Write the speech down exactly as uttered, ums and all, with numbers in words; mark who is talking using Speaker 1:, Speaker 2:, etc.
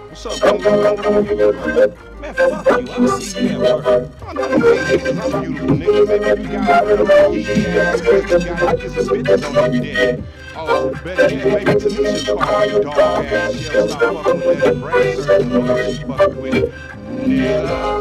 Speaker 1: What's up, nigga? Man, fuck you. I'll see you at work. I know you hate me because I'm beautiful, nigga. Maybe you got little yee ass bitches, got niggas and bitches on your dick. Oh, better yet, maybe Tanisha called you dog ass. She'll stop fucking with that brain surgeon who she fucking with. Nigga.